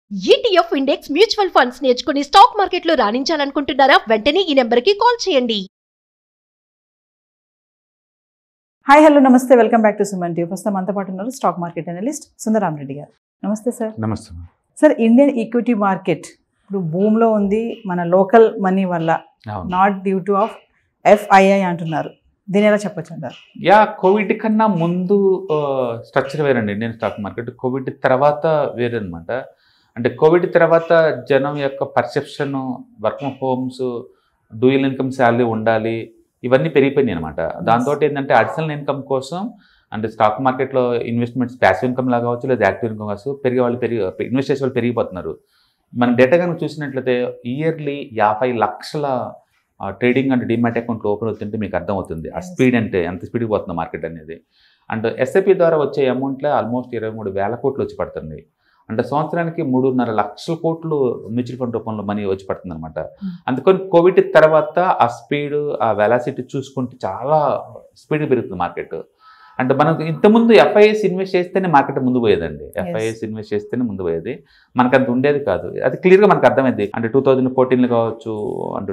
ETF index mutual funds నేర్చుకుని stock మార్కెట్లో రాణించాలనుకుంటున్నారా? వెంటనే ఈ నెంబర్కి కాల్ చేయండి. హాయ్ హలో నమస్తే, welcome back to Suman TV. ప్రస్తుతం మనతో పాటు ఉన్నారు stock market analyst Sundaram Reddy గారు. నమస్తే సార్. నమస్తే సార్, ఇండియన్ ఈక్విటీ మార్కెట్ ఇప్పుడు భూమిలో ఉంది మన లోకల్ మనీ వల్ల, not due to of FII అంటున్నారు. దీని ఎలా చెప్పొచ్చు అంటారు? కోవిడ్ కన్నా ముందు స్ట్రక్చర్ వేరండి ఇండియన్ స్టాక్ మార్కెట్. కోవిడ్ తర్వాత వేరనమాట. అంటే కోవిడ్ తర్వాత జనం యొక్క perception, work from homes, dual income salary ఉండాలి, ఇవన్నీ పెరిగిపోయినాయి అనమాట. దాంతో ఏంటంటే అడిషనల్ ఇన్కమ్ కోసం అంటే స్టాక్ మార్కెట్లో ఇన్వెస్ట్మెంట్స్ ప్యాసివ్ ఇన్కమ్ లాగా కావచ్చు, లేదా యాక్టివ్ ఇన్కమ్ కావచ్చు, ఇన్వెస్ట్ చేసే వాళ్ళు పెరిగిపోతున్నారు. మన డేటా కనుక చూసినట్లయితే ఇయర్లీ 50 లక్షల ట్రేడింగ్ అండ్ డిమాట్ అకౌంట్లు ఓపెన్ అవుతుంటే మీకు అర్థమవుతుంది ఆ స్పీడ్ అంటే ఎంత స్పీడ్కి పోతుంది మార్కెట్ అనేది. అండ్ SIP ద్వారా వచ్చే అమౌంట్లో ఆల్మోస్ట్ 23,000 కోట్లు వచ్చి పడుతుంది. అంటే సంవత్సరానికి 3.5 లక్షల కోట్లు మ్యూచువల్ ఫండ్ రూపంలో మనీ వచ్చి పడుతుంది అనమాట. అందుకని కోవిడ్ తర్వాత ఆ స్పీడ్, ఆ వెలాసిటీ చూసుకుంటే చాలా స్పీడ్ పెరుగుతుంది మార్కెట్. అంటే మనకు ఇంతకుముందు FIIs ఇన్వెస్ట్ చేస్తేనే మార్కెట్ ముందు పోయేదండి. FIIs ఇన్వెస్ట్ చేస్తేనే ముందు పోయేది, మనకు అంత ఉండేది కాదు. అది క్లియర్గా మనకు అర్థమైంది. అంటే 2014లో కావచ్చు, అంటే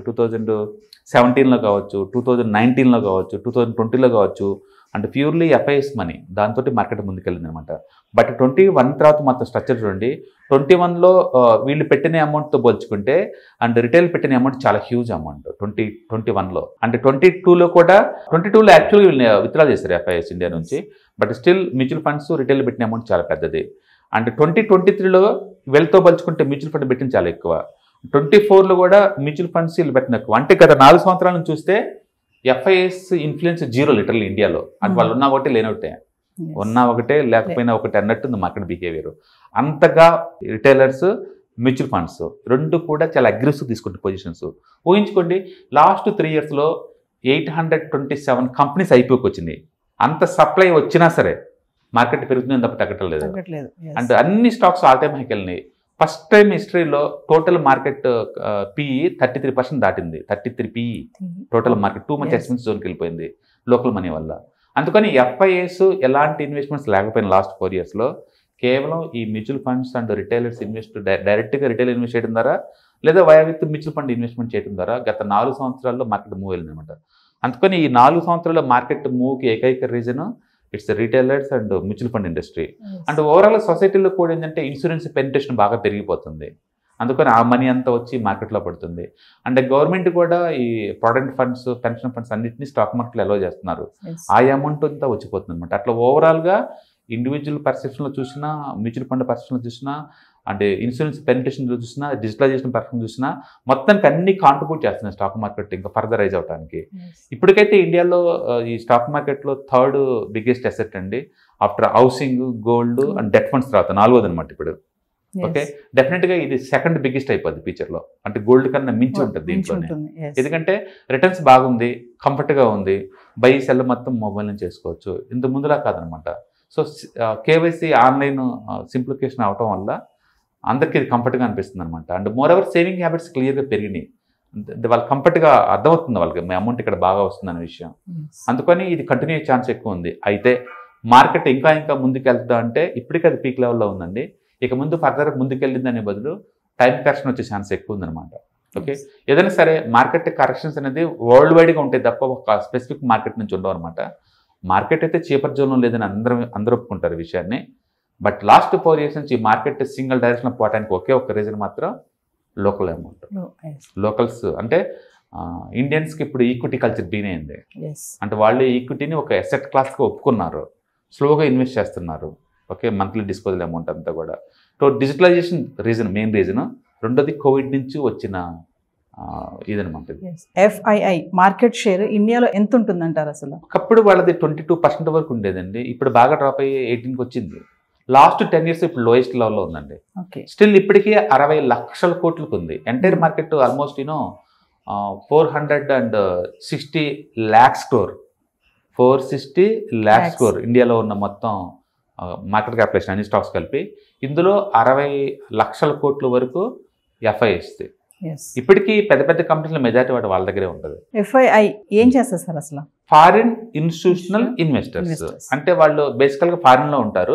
2017లో కావచ్చు, 2019లో కావచ్చు, 2020లో కావచ్చు, అంటే ప్యూర్లీ FIIs మనీ, దాంతో మార్కెట్ ముందుకెళ్ళింది అనమాట. బట్ 21 తర్వాత మొత్తం స్ట్రక్చర్ చూడండి. 21లో వీళ్ళు పెట్టిన అమౌంట్తో పోల్చుకుంటే అండ్ రిటైల్ పెట్టిన అమౌంట్ చాలా హ్యూజ్ అమౌంట్ 2021లో. అంటే 22లో కూడా 22లో యాక్చువల్గా వీళ్ళు విత్డ్రా చేశారు FIIs ఇండియా నుంచి. But still mutual funds retail పెట్టిన అమౌంట్ చాలా పెద్దది. అండ్ 2023లో వీళ్ళతో పోల్చుకుంటే మ్యూచువల్ ఫండ్ పెట్టిన చాలా ఎక్కువ. 24లో కూడా మ్యూచువల్ ఫండ్స్ వీళ్ళు పెట్టిన ఎక్కువ. అంటే గత 4 సంవత్సరాల నుంచి చూస్తే FIIs ఇన్ఫ్లుయెన్స్ జీరో లిటరల్ ఇండియాలో. అంటే వాళ్ళు ఉన్నా ఒకటే లేనొకటే, ఉన్నా ఒకటే లేకపోయినా ఒకటి అన్నట్టుంది మార్కెట్ బిహేవియర్. అంతగా రిటైలర్స్, మ్యూచువల్ ఫండ్స్ రెండు కూడా చాలా అగ్రెసివ్ తీసుకుంటే పొజిషన్స్. ఊహించుకోండి, లాస్ట్ 3 ఇయర్స్లో 827 కంపెనీస్ IPOకి వచ్చినాయి. అంత సప్లై వచ్చినా సరే మార్కెట్ పెరుగుతుంది తప్ప తగ్గటం లేదు. అంటే అన్ని స్టాక్స్ ఆల్ టైమ్ హైకి వెళ్ళినాయి. ఫస్ట్ టైం హిస్టరీలో టోటల్ మార్కెట్ PE 33% దాటింది. 33 PE total market. Too much expensive జోన్కి వెళ్ళిపోయింది లోకల్ మనీ వల్ల. అందుకని FIIs ఎలాంటి ఇన్వెస్ట్మెంట్స్ లేకపోయినా లాస్ట్ 4 ఇయర్స్లో కేవలం ఈ మ్యూచువల్ ఫండ్స్ అండ్ రిటైలర్స్ డైరెక్ట్గా రిటైల్ ఇన్వెస్ట్ చేయడం ద్వారా, లేదా via with mutual fund investment చేయడం ద్వారా గత 4 సంవత్సరాల్లో మార్కెట్ మూవ్ వెళ్ళింది అనమాట. అందుకని ఈ 4 సంవత్సరాల మార్కెట్ మూవ్కి ఏకైక reason it's retailers and mutual fund industry. And overall సొసైటీలో కూడా ఏంటంటే ఇన్సూరెన్స్ పెనిట్రేషన్ బాగా పెరిగిపోతుంది. అందుకని ఆ మనీ అంతా వచ్చి మార్కెట్లో పడుతుంది. అంటే గవర్నమెంట్ కూడా ఈ ప్రావిడెంట్ ఫండ్స్, పెన్షన్ ఫండ్స్ అన్నింటినీ స్టాక్ మార్కెట్లో అలో చేస్తున్నారు. ఆ అమౌంట్ అంతా వచ్చిపోతుంది అనమాట. అట్లా ఓవరాల్గా ఇండివిజువల్ పర్సెప్షన్లో చూసినా, మ్యూచువల్ ఫండ్ పర్సెప్షన్లో చూసినా, అంటే ఇన్సూరెన్స్ పెనిట్రేషన్లో చూసినా, డిజిటలైజేషన్ పర్సెప్షన్ చూసినా మొత్తానికి అన్ని కాంట్రిబ్యూట్ చేస్తున్నాయి స్టాక్ మార్కెట్ ఇంకా ఫర్దర్ రైజ్ అవడానికి. ఇప్పటికైతే ఇండియాలో ఈ స్టాక్ మార్కెట్లో 3rd బిగ్గెస్ట్ అసెట్ అండి, after housing, gold and debt funds తర్వాత 4వది అనమాట ఇప్పుడు. ఓకే, డెఫినెట్గా ఇది 2nd బిగ్గెస్ట్ అయిపోద్ది ఫ్యూచర్లో. అంటే గోల్డ్ కన్నా మించి ఉంటుంది దీంట్లోనే. ఎందుకంటే రిటర్న్స్ బాగుంది, కంఫర్ట్గా ఉంది, బై సెల్ మొత్తం మొబైల్ నుంచి చేసుకోవచ్చు. ఇంత ముందులా కాదనమాట. సో KYC ఆన్లైన్ సింప్లిఫికేషన్ అవటం వల్ల అందరికీ ఇది కంఫర్ట్గా అనిపిస్తుంది అనమాట. And more ever saving habits క్లియర్గా పెరిగినాయి. వాళ్ళకి కంఫర్ట్గా అర్థమవుతుంది వాళ్ళకి మీ అమౌంట్ ఇక్కడ బాగా వస్తుందనే విషయం. అందుకని ఇది కంటిన్యూ ఛాన్స్ ఎక్కువ ఉంది. అయితే మార్కెట్ ఇంకా ముందుకెళ్తుందా అంటే ఇప్పటికీ అది పీక్ లెవెల్లో ఉందండి. ఇక ముందు ఫర్దర్ ముందుకెళ్ళిందనే బదులు టైం కరెక్షన్ వచ్చే ఛాన్స్ ఎక్కువ ఉందన్నమాట. ఓకే, ఏదైనా సరే మార్కెట్ కరెక్షన్స్ అనేది వరల్డ్ వైడ్గా ఉంటాయి తప్ప ఒక స్పెసిఫిక్ మార్కెట్ నుంచి ఉండవు అనమాట. మార్కెట్ అయితే చీపర్ జోన్లో లేదని అందరూ ఒప్పుకుంటారు ఈ విషయాన్ని. బట్ లాస్ట్ 4 ఇయర్స్ నుంచి మార్కెట్ సింగిల్ డైరెక్షన్లో పోవడానికి ఒకే ఒక్క రీజన్ మాత్రం లోకల్ అమౌంట్. లోకల్స్ అంటే ఇండియన్స్కి ఇప్పుడు ఈక్విటీ కల్చర్ బీన్ అయింది. అంటే వాళ్ళు ఈక్విటీని ఒక అసెట్ క్లాస్గా ఒప్పుకున్నారు, స్లోగా ఇన్వెస్ట్ చేస్తున్నారు. ఓకే, మంత్లీ డిస్పోజల్ అమౌంట్ అంతా కూడా. So digitalization main reason. రెండోది కోవిడ్ నుంచి వచ్చిన ఇదనమాట. FII మార్కెట్ షేర్ ఇండియాలో ఎంత ఉంటుందంటారు అసలు? ఒకప్పుడు వాళ్ళది 22% వరకు ఉండేదండి. ఇప్పుడు బాగా డ్రాప్ అయ్యి 18కి వచ్చింది. లాస్ట్ 10 ఇయర్స్ ఇప్పుడు లోయెస్ట్ లెవెల్లో ఉందండి. స్టిల్ ఇప్పటికీ 60 లక్షల కోట్లకు ఉంది. Entire market almost 460 lakhs crore 460 lakhs crore ఇండియాలో ఉన్న మొత్తం మార్కెట్ క్యాపిటలైజేషన్ అన్ని స్టాక్స్ కలిపి. ఇందులో 60 లక్షల కోట్ల వరకు FIIs. ఇప్పటికీ పెద్ద పెద్ద కంపెనీల మెజారిటీ వాటి వాళ్ళ దగ్గరే ఉంటుంది. FII ఏం చేస్తారు సార్ అసలు? ఫారిన్ ఇన్స్టిట్యూషనల్ ఇన్వెస్టర్స్ అంటే వాళ్ళు బేసికల్గా ఫారిన్లో ఉంటారు.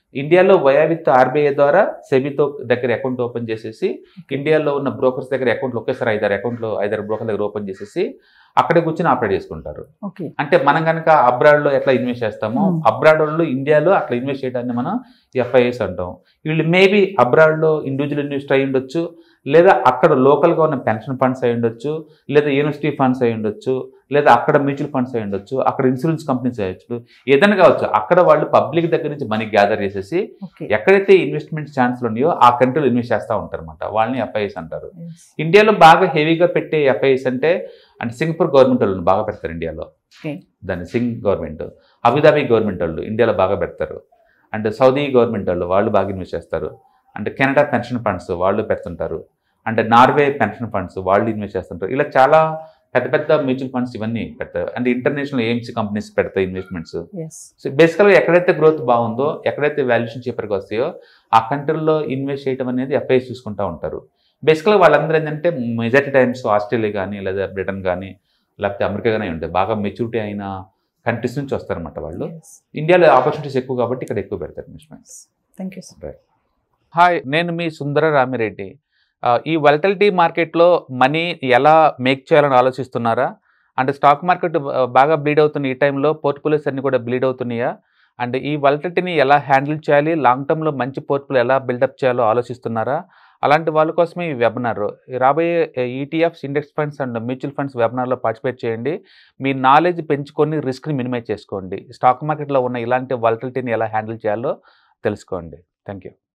ఇండియాలో వయా విత్ ఆర్బీఐ ద్వారా సెబీతో దగ్గర అకౌంట్ ఓపెన్ చేసేసి ఇండియాలో ఉన్న బ్రోకర్స్ దగ్గర అకౌంట్లు ఒకేసారి 5-6 బ్రోకర్ దగ్గర ఓపెన్ చేసేసి అక్కడే కూర్చొని ఆపరేట్ చేసుకుంటారు. అంటే మనం కనుక అబ్రాడ్లో ఎట్లా ఇన్వెస్ట్ చేస్తామో అబ్రాడ్ వాళ్ళు ఇండియాలో అట్లా ఇన్వెస్ట్ చేయడాన్ని మనం ఎఫ్ఐఎస్ అంటాం. వీళ్ళు మేబీ అబ్రాడ్లో ఇండివిజువల్ ఇన్వెస్ట్ అయి ఉండొచ్చు, లేదా అక్కడ లోకల్గా ఉన్న పెన్షన్ ఫండ్స్ అయి ఉండొచ్చు, లేదా యూనివర్సిటీ ఫండ్స్ అయి ఉండొచ్చు, లేదా అక్కడ మ్యూచువల్ ఫండ్స్ అయి ఉండొచ్చు, అక్కడ ఇన్సూరెన్స్ కంపెనీస్ అయ్యొచ్చు, ఏదైనా కావచ్చు. అక్కడ వాళ్ళు పబ్లిక్ దగ్గర నుంచి మనీ గ్యాదర్ చేసేసి ఎక్కడైతే ఇన్వెస్ట్మెంట్ ఛాన్స్లు ఉన్నాయో ఆ కంట్రీలో ఇన్వెస్ట్ చేస్తూ ఉంటారు అనమాట. వాళ్ళని ఎఫ్ఐఎస్ అంటారు. ఇండియాలో బాగా హెవీగా పెట్టే ఎఫ్ఐఎస్ అంటే సింగపూర్ గవర్నమెంట్ వాళ్ళు బాగా పెడతారు ఇండియాలో, దాన్ని సింగ్ గవర్నమెంట్. అబుదాబి గవర్నమెంట్ వాళ్ళు ఇండియాలో బాగా పెడతారు. అండ్ సౌదీ గవర్నమెంట్ వాళ్ళు బాగా ఇన్వెస్ట్ చేస్తారు. అంటే కెనడా పెన్షన్ ఫండ్స్ వాళ్ళు పెడుతుంటారు. అంటే నార్వే పెన్షన్ ఫండ్స్ వాళ్ళు ఇన్వెస్ట్ చేస్తుంటారు. ఇలా చాలా పెద్ద పెద్ద మ్యూచువల్ ఫండ్స్ ఇవన్నీ పెడతారు. అండ్ ఇంటర్నేషనల్ ఏఎంసీ కంపెనీస్ పెడతాయి ఇన్వెస్ట్మెంట్స్. సో బేసికల్గా ఎక్కడైతే గ్రోత్ బాగుందో, ఎక్కడైతే వాల్యుయేషన్ చీపర్గా వస్తాయో ఆ కంట్రీలో ఇన్వెస్ట్ చేయడం అనేది ఎఫ్ఐఎస్ చూసుకుంటూ ఉంటారు. బేసికల్గా వాళ్ళందరూ ఏంటంటే మెజారిటీ టైమ్స్ ఆస్ట్రేలియా కానీ, లేదా బ్రిటన్ కానీ, లేకపోతే అమెరికా కానీ ఉంటాయి. బాగా మెచ్యూరిటీ అయిన కంట్రీస్ నుంచి వస్తారన్నమాట వాళ్ళు. ఇండియాలో ఆపర్చునిటీస్ ఎక్కువ కాబట్టి ఇక్కడ ఎక్కువ పెడతారు investments. Thank you sir. Hi, నేను మీ సుందర రామిరెడ్డి. ఈ వాలటిలిటీ మార్కెట్లో మనీ ఎలా మేక్ చేయాలని ఆలోచిస్తున్నారా? అంటే స్టాక్ మార్కెట్ బాగా బ్లీడ్ అవుతున్న ఈ టైంలో పోర్ట్ఫోలియోస్ అన్ని కూడా బ్లీడ్ అవుతున్నాయా? అండ్ ఈ వాలటిలిటీని ఎలా హ్యాండిల్ చేయాలి, లాంగ్ టర్మ్లో మంచి పోర్ట్ఫోలియో ఎలా బిల్డప్ చేయాలో ఆలోచిస్తున్నారా? అలాంటి వాళ్ళ కోసమే ఈ వెబినార్. రాబోయే ETFs, index funds and mutual funds వెబినార్లో పార్టిసిపేట్ చేయండి. మీ నాలెడ్జ్ పెంచుకొని రిస్క్ని మినిమైజ్ చేసుకోండి. స్టాక్ మార్కెట్లో ఉన్న ఇలాంటి వాలటిలిటీని ఎలా హ్యాండిల్ చేయాలో తెలుసుకోండి. Thank you.